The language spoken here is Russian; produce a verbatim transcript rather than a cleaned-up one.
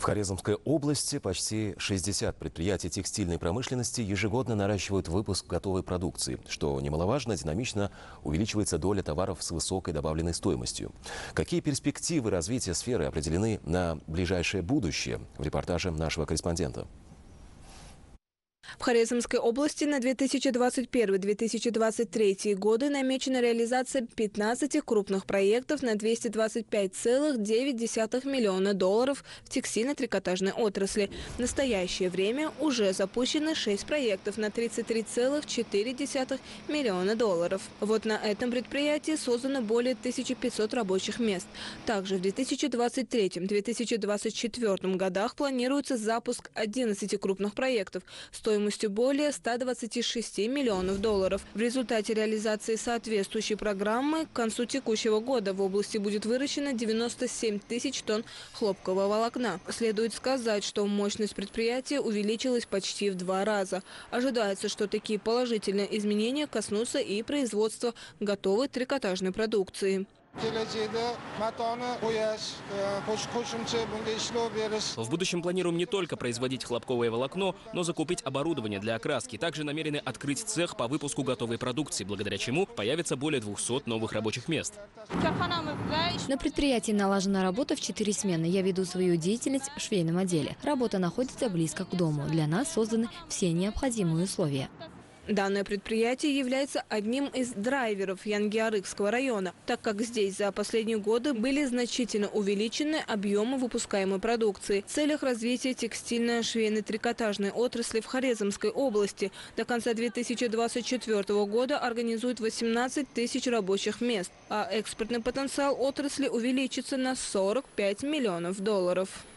Хорезмской области почти шестьдесят предприятий текстильной промышленности ежегодно наращивают выпуск готовой продукции. Что немаловажно, динамично увеличивается доля товаров с высокой добавленной стоимостью. Какие перспективы развития сферы определены на ближайшее будущее? В репортаже нашего корреспондента. В Хорезмской области на две тысячи двадцать первый — две тысячи двадцать третий годы намечена реализация пятнадцати крупных проектов на двести двадцать пять целых девять десятых миллиона долларов в текстильно-трикотажной отрасли. В настоящее время уже запущены шесть проектов на тридцать три целых четыре десятых миллиона долларов. Вот на этом предприятии создано более тысячи пятисот рабочих мест. Также в две тысячи двадцать третьем — две тысячи двадцать четвёртом годах планируется запуск одиннадцати крупных проектов стоимостью более ста двадцати шести миллионов долларов. В результате реализации соответствующей программы к концу текущего года в области будет выращено девяносто семь тысяч тонн хлопкового волокна. Следует сказать, что мощность предприятия увеличилась почти в два раза. Ожидается, что такие положительные изменения коснутся и производства готовой трикотажной продукции. В будущем планируем не только производить хлопковое волокно, но закупить оборудование для окраски. Также намерены открыть цех по выпуску готовой продукции, благодаря чему появится более двухсот новых рабочих мест. На предприятии налажена работа в четыре смены. Я веду свою деятельность в швейном отделе. Работа находится близко к дому. Для нас созданы все необходимые условия. Данное предприятие является одним из драйверов Янгиарыкского района, так как здесь за последние годы были значительно увеличены объемы выпускаемой продукции. В целях развития текстильно-швейно-трикотажной отрасли в Хорезмской области до конца две тысячи двадцать четвёртого года организуют восемнадцать тысяч рабочих мест, а экспортный потенциал отрасли увеличится на сорок пять миллионов долларов.